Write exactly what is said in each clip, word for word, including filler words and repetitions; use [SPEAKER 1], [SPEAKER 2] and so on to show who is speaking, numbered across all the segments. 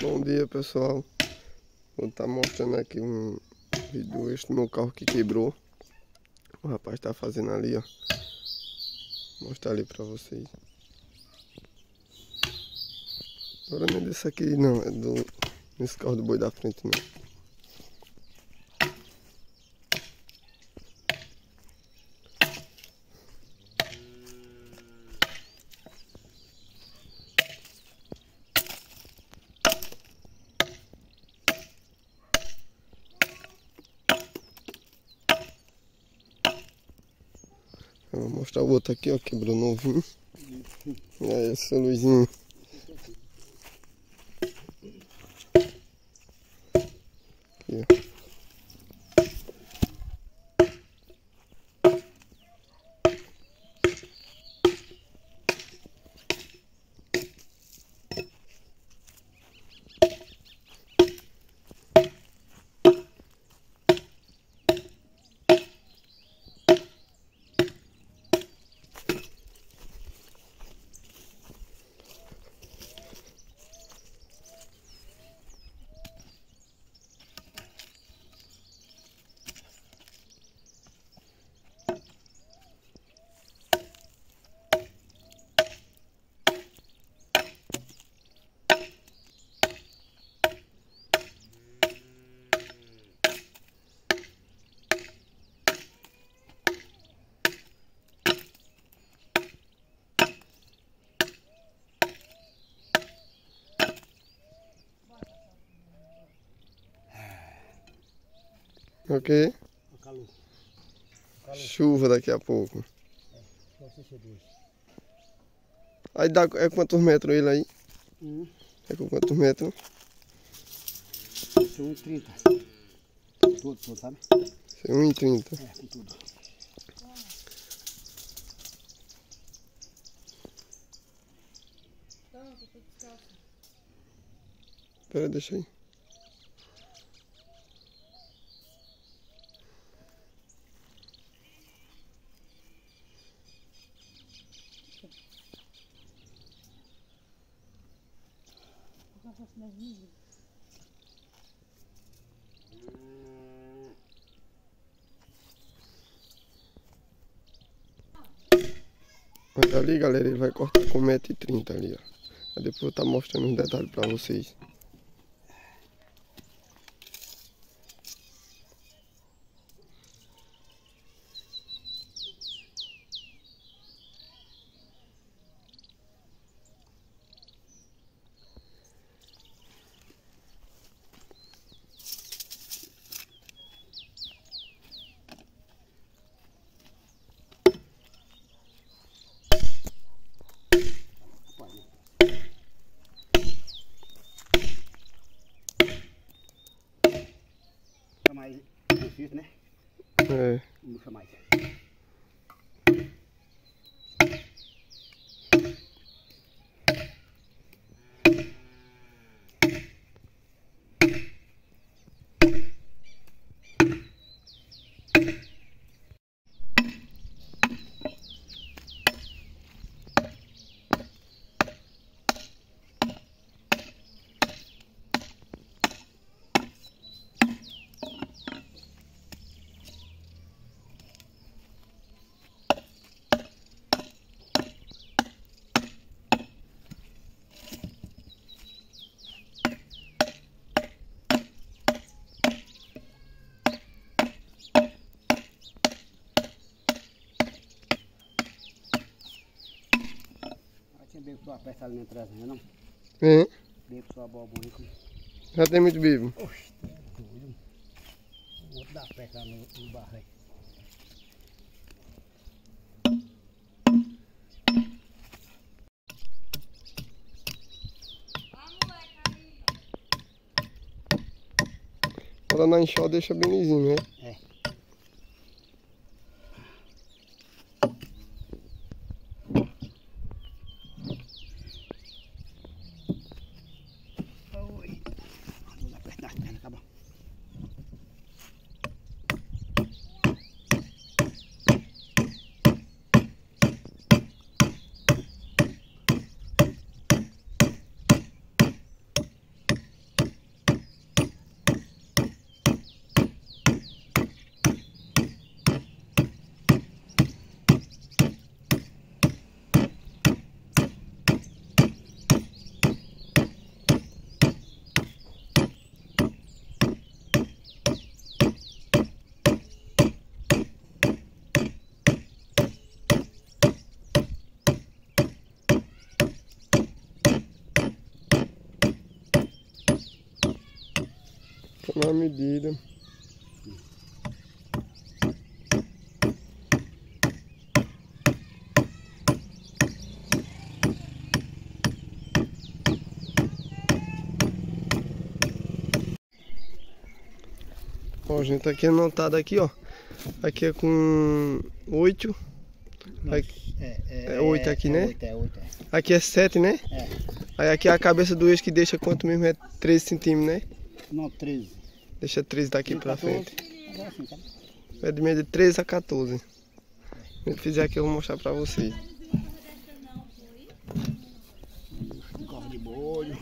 [SPEAKER 1] Bom dia, pessoal. Vou estar mostrando aqui um vídeo extra do meu carro que quebrou. O rapaz tá fazendo ali, ó. Vou mostrar ali pra vocês. Agora não é desse aqui não, é do desse carro do boi da frente não. Eu vou mostrar o outro aqui, ó, quebrou novinho. E aí, essa luzinha. Aqui, ó. Ok?
[SPEAKER 2] Calor. Calor.
[SPEAKER 1] Chuva daqui a pouco.
[SPEAKER 2] É,
[SPEAKER 1] Aí dá é quantos metros ele aí?
[SPEAKER 2] Hum.
[SPEAKER 1] É com quantos metros?
[SPEAKER 2] um e trinta. Tudo, tudo, sabe?
[SPEAKER 1] um e trinta.
[SPEAKER 2] É, com tudo.
[SPEAKER 1] Pera, deixa aí. Mas ali, galera, ele vai cortar com um metro e trinta ali, ó. Aí depois eu vou estar mostrando uns detalhes pra vocês.
[SPEAKER 2] Fica mais difícil, né?
[SPEAKER 1] É.
[SPEAKER 2] Não fica mais. Tinha bebo sua peça ali na traseira, não?
[SPEAKER 1] É.
[SPEAKER 2] Bebo sua bolinha.
[SPEAKER 1] Já tem muito bibo.
[SPEAKER 2] Oxe, tá doido. O outro dá peça lá no, no barro aí.
[SPEAKER 1] Quando na enxó deixa bem lisinho, né?
[SPEAKER 2] É. Oi. Vamos apertar as pernas, tá bom?
[SPEAKER 1] Na medida. Ó, gente, aqui anotado aqui, ó. Aqui é com oito. Aqui,
[SPEAKER 2] É, é,
[SPEAKER 1] é oito aqui,
[SPEAKER 2] é
[SPEAKER 1] né?
[SPEAKER 2] oito, é oito, é.
[SPEAKER 1] Aqui é sete, né?
[SPEAKER 2] É.
[SPEAKER 1] Aí aqui a cabeça do eixo que deixa quanto mesmo é treze centímetros, né?
[SPEAKER 2] Não, treze.
[SPEAKER 1] Deixa treze daqui pra
[SPEAKER 2] quatorze.
[SPEAKER 1] frente.
[SPEAKER 2] Agora sim, sabe?
[SPEAKER 1] É de média de treze a quatorze. Se ele fizer aqui eu vou mostrar pra vocês.
[SPEAKER 2] Corre de molho.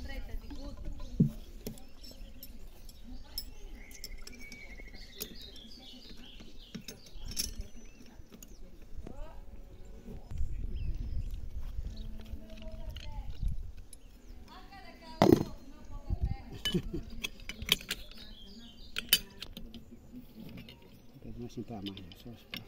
[SPEAKER 2] Não é assim pra mais, é só pra...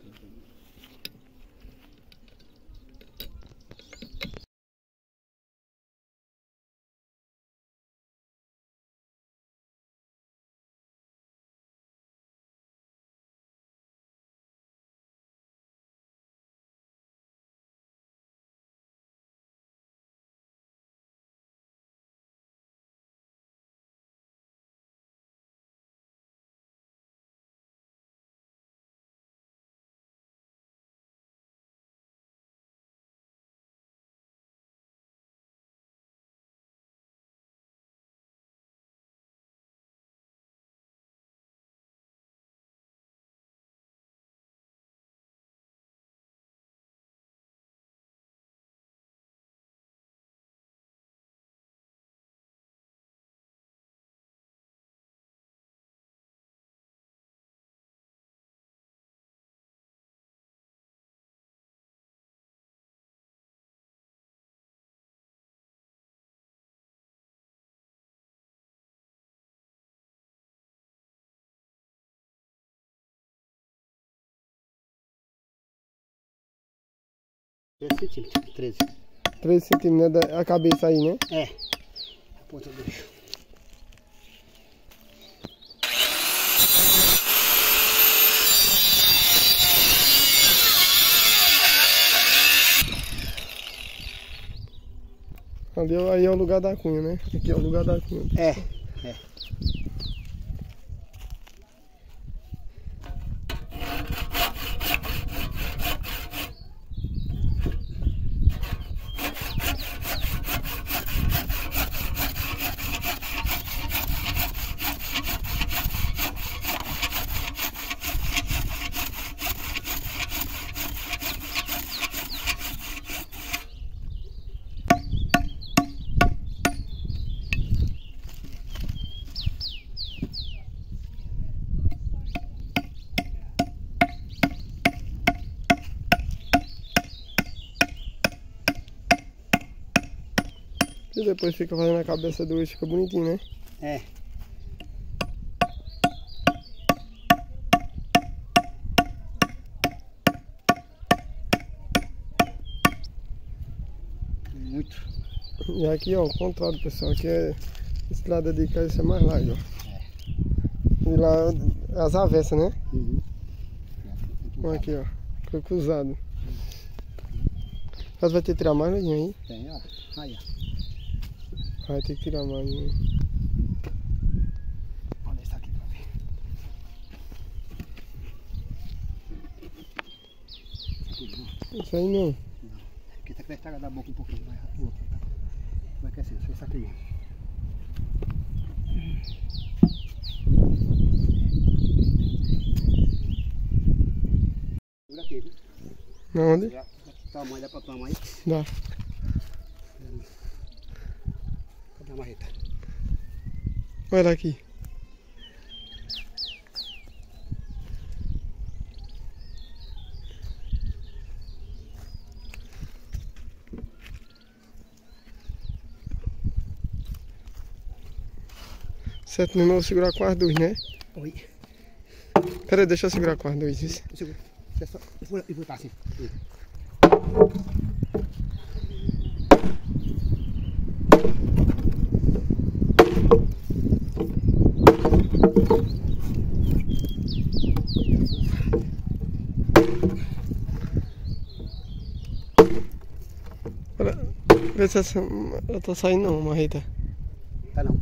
[SPEAKER 2] treze centímetros, treze.
[SPEAKER 1] treze centímetros, né? Da- A cabeça aí, né?
[SPEAKER 2] É. A ponta do eixo.
[SPEAKER 1] Ali é- aí é o lugar da cunha, né? Aqui é o lugar da cunha.
[SPEAKER 2] É, é.
[SPEAKER 1] E depois fica fazendo a cabeça do eixo, fica bonitinho, né?
[SPEAKER 2] É. Muito.
[SPEAKER 1] E aqui, ó, o contrário, pessoal. Aqui é... Esse lado de cá, esse é mais largo, ó. E lá, as avessas, né?
[SPEAKER 2] Uhum.
[SPEAKER 1] Olha aqui, ó. Ficou cruzado. Mas vai ter que tirar mais, né, aí?
[SPEAKER 2] Tem, ó. Aí, ó.
[SPEAKER 1] Vai ter que tirar mais, né?
[SPEAKER 2] Olha isso aqui pra ver.
[SPEAKER 1] Isso aí não.
[SPEAKER 2] Não. Porque essa cresta da boca um pouquinho. Vai, o outro, tá? Vai crescendo. Só isso aqui mesmo. Segura aqui, viu?
[SPEAKER 1] Na onde?
[SPEAKER 2] Já, tamanho, dá pra tua mãe.
[SPEAKER 1] Dá.
[SPEAKER 2] Cadê a marreta?
[SPEAKER 1] Olha aqui. Certo, mesmo eu vou segurar com as duas, né?
[SPEAKER 2] Oi.
[SPEAKER 1] Pera aí, deixa eu segurar com as duas. Isso.
[SPEAKER 2] Segura. Você só. Segura e botar assim.
[SPEAKER 1] Vê se essa. Ela tá saindo não, marreta.
[SPEAKER 2] Tá não.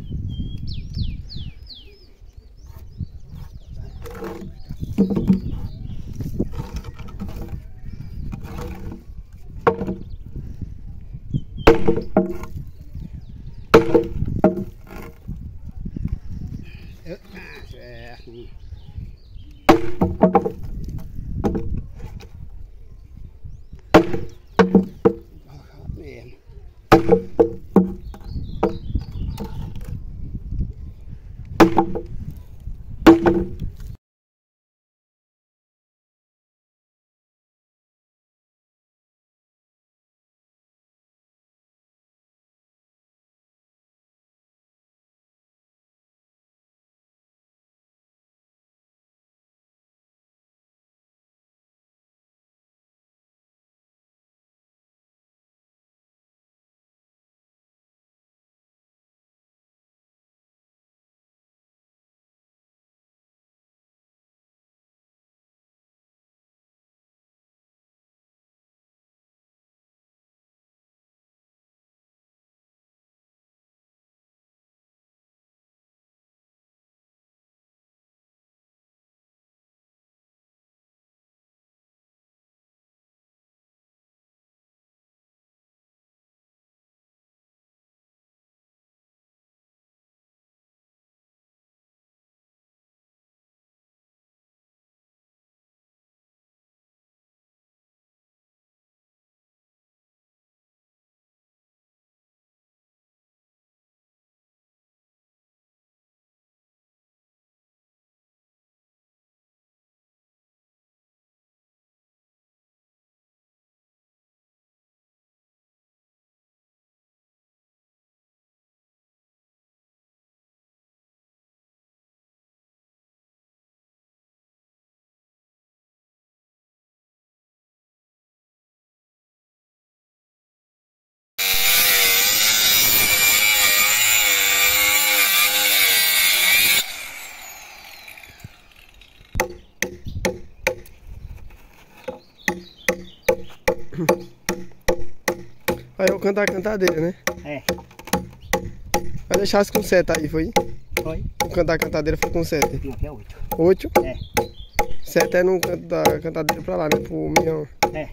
[SPEAKER 2] Eu, é, assim. Mesmo.
[SPEAKER 1] Aí eu cantar a cantadeira, né?
[SPEAKER 2] É.
[SPEAKER 1] Vai deixar as com sete aí, foi?
[SPEAKER 2] Foi?
[SPEAKER 1] O cantar a cantadeira foi com sete.
[SPEAKER 2] Não, aqui é oito.
[SPEAKER 1] Oito?
[SPEAKER 2] É.
[SPEAKER 1] Sete é no canto da cantadeira pra lá, né? Pro milhão.
[SPEAKER 2] É.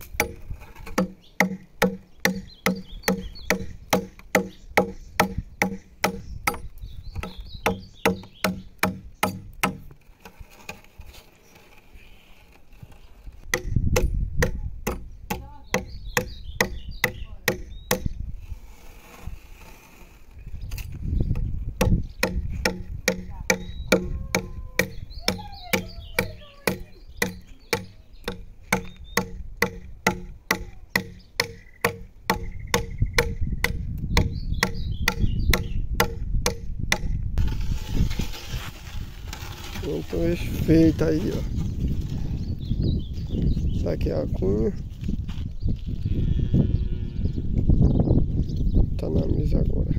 [SPEAKER 1] Então feita aí, ó. Tá aqui a cunha. Tá na mesa agora.